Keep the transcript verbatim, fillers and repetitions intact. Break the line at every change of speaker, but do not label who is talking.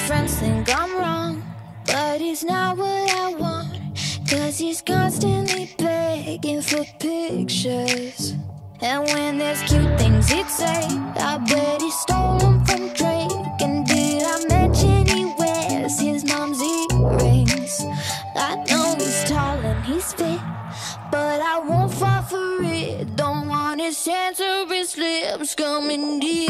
friends think I'm wrong, but he's not what I want, 'cause he's constantly begging for pictures. And when there's cute things he'd say, I bet he stole them from Drake. And did I mention he wears his mom's earrings? I know he's tall and he's fit, but I won't fall for it. Don't want his hands or his lips coming deep.